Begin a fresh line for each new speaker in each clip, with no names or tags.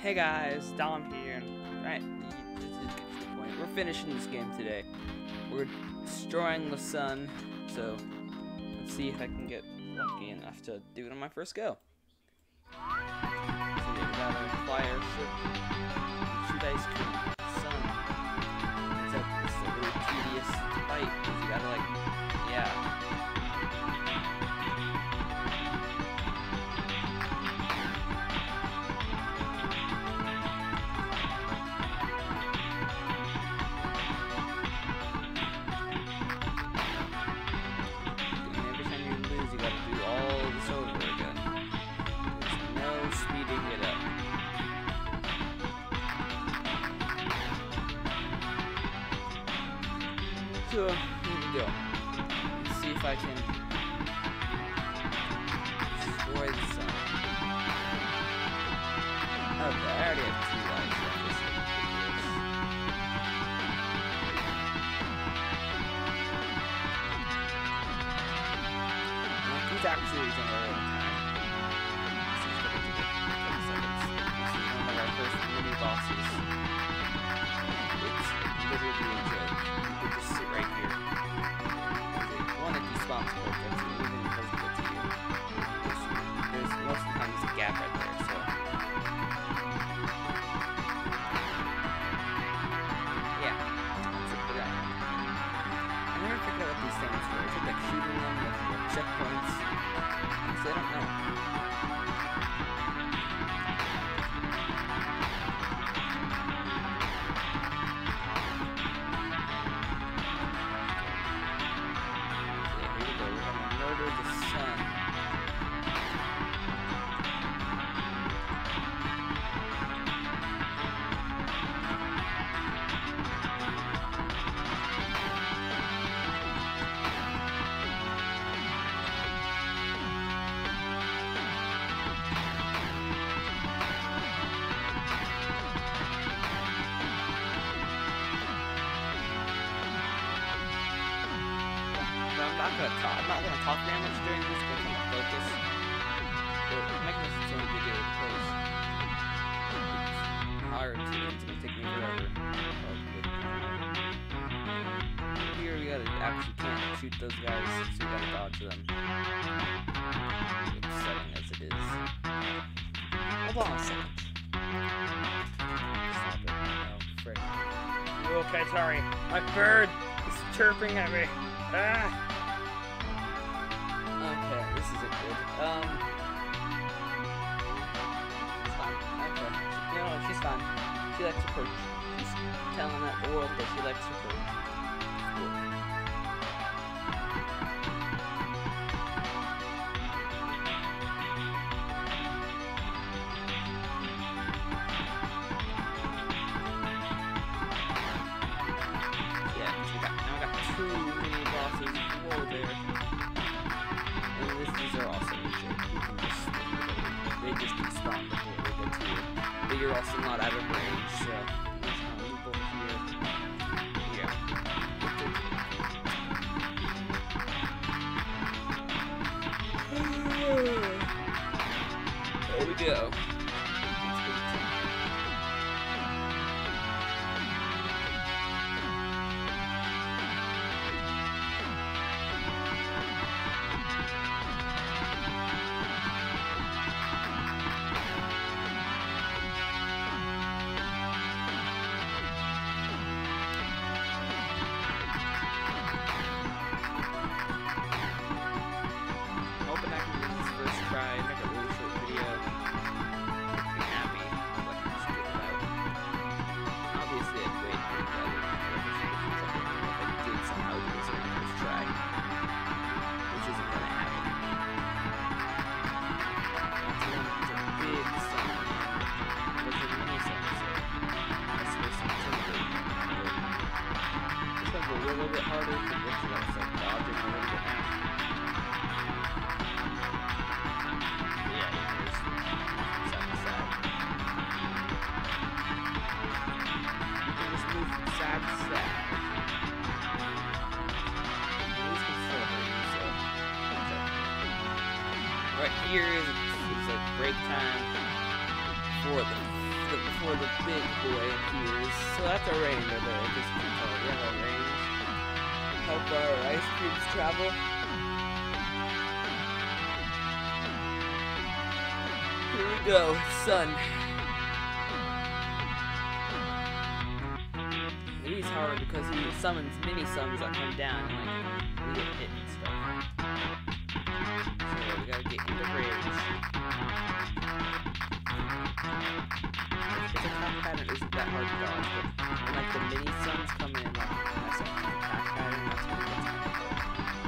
Hey guys, Dom here. Right, this is the point. We're finishing this game today. We're destroying the sun, so let's see if I can get lucky enough to do it on my first go. So yeah, we got a fire ship, shoot ice cream, sun. It's a really tedious fight because you gotta yeah. So, here we go. Let's see if I can destroy the sun. Okay, I already have 2 lives left. This is ridiculous. He's actually using a little time. This is going to take 10 seconds. This is one of our first mini bosses. It's literally a joke. You could just sit right here. One, it's responsible, but it's even invisible to you. There's most of the time there's a gap right there, so. Yeah, that's it for that. I never figured out what these things were. Is it like shooting them with checkpoints? Because I don't know. I'm not gonna talk very much during this because I'm gonna focus. But making this its own video because it's hard to do. It's gonna take me forever. Here we gotta actually can't shoot those guys, so we gotta dodge them. It's upsetting as it is. Hold on a second. Stop it. No, frick. You okay, sorry. My bird is chirping at me. Ah! Okay, this isn't good. She's fine. Okay. No, she's fine. She likes to perch. She's telling that the world that she likes to perch. Cool. Yeah, now I got 2 mini bosses. Whoa there. These are also legit. You can just, they just despawn before they get to you. But you're also not out of range, so there's no loop over here. Yeah. There we go. A little bit harder to get to that, so I'm dodging a little bit now. Yeah, there's side to side. You can just move from side to side. These can still hurt you, so that's it. Right here is a break time for the before the big boy appears. So that's a range over there, because you can tell we have a range. Help our ice creams travel. Here we go, sun. He's hard because he summons mini suns that come down and like we get hit and stuff. So we gotta get into range. His attack pattern isn't that hard to dodge, but when like the mini suns come in, like mess up the attack pattern, that's when it gets kind of hard.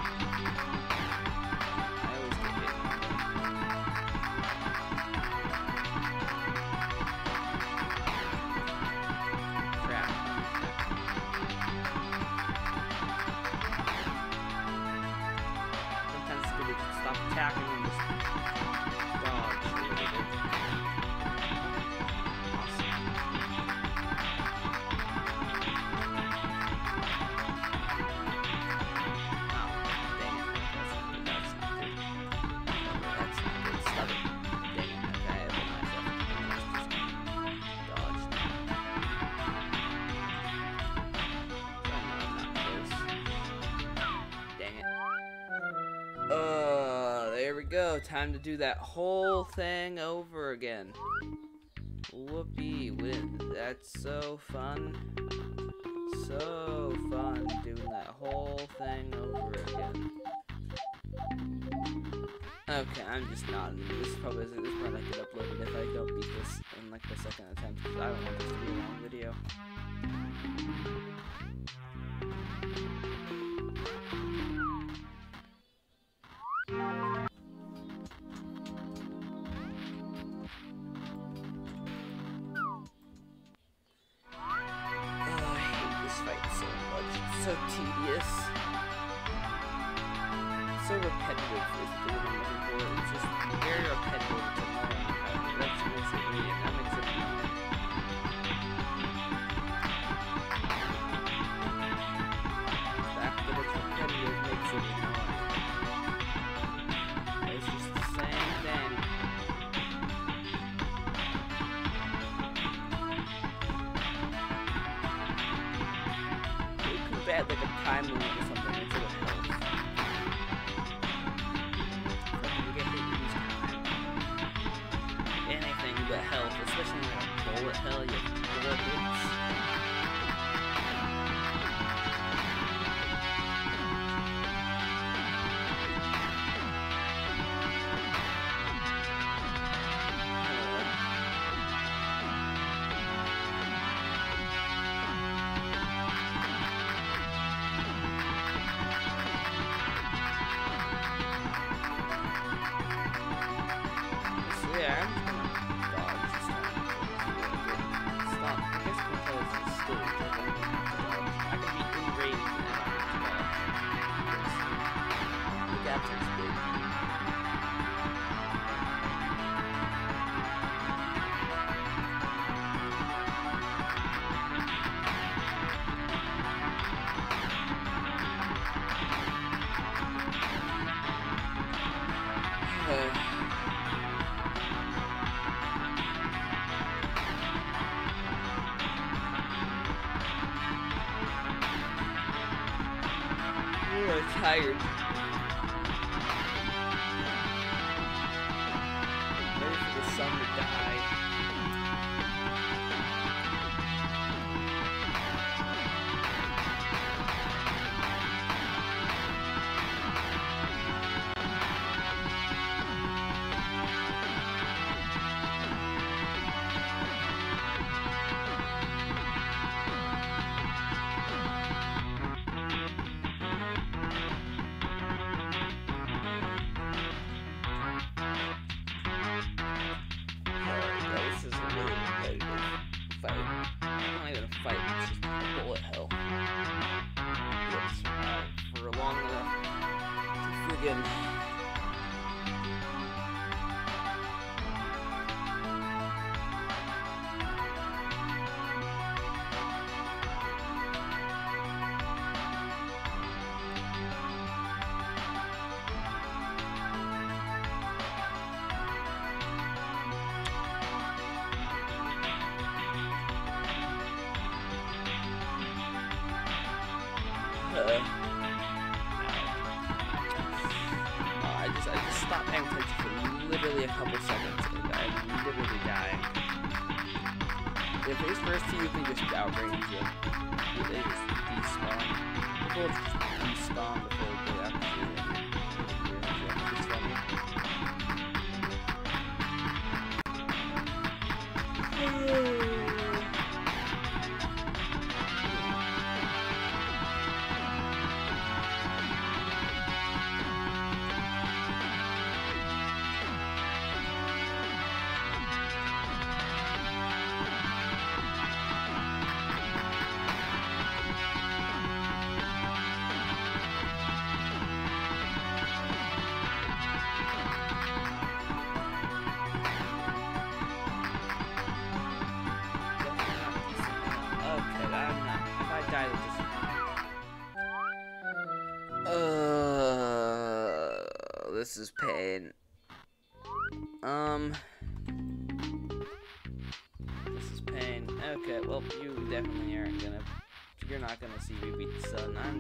I always get hit. Crap. Sometimes it's good to just stop attacking and just dodge a little bit. There we go. Time to do that whole thing over again. Whoopee win. That's so fun. So fun doing that whole thing over again. Okay, I'm just not. This probably not get uploaded if I don't beat this in like the second attempt, because I don't want this to be a long video. So tedious. So repetitive is the word I'm looking for. It's just very repetitive. It's annoying. That makes it weird. That makes it annoying. The fact that it's repetitive makes it annoying. It's just the same thing. Add like a time limit or something instead of health. Like you get hit, you lose time. Anything but health, especially like a bullet hell, you have bullet hits. Yeah, I'm just gonna dodge this time. Stop. I guess because he's still jumping. I can be in range and I don't have to dodge. The gap is big. I'm tired. Ready for the sun to die. Fight, it's just a bullet hell. You'll survive for long enough to friggin' I just stopped paying attention for literally a couple seconds, and I'm literally dying. If these first two, you can just outrange them. They just despawn. The bullets just despawn before they actually it's funny. This is pain. This is pain. Okay, well, you definitely aren't gonna. You're not gonna see me beat the sun. I'm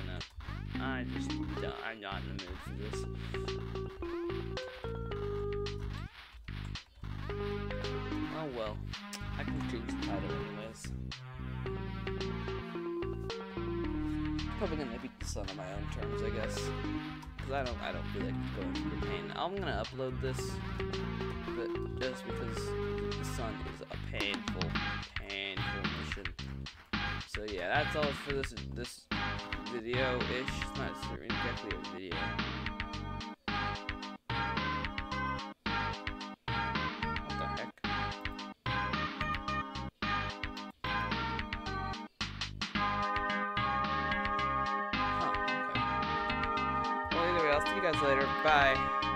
not in the mood for this. Oh well, I can change the title anyways. Probably gonna beat the sun on my own terms, I guess. Cause I don't feel like going through the pain. I'm gonna upload this, but just because the sun is a painful mission. So yeah, that's all for this video-ish. It's not exactly a video. What the heck? Huh, okay. Well, either way, I'll see you guys later. Bye.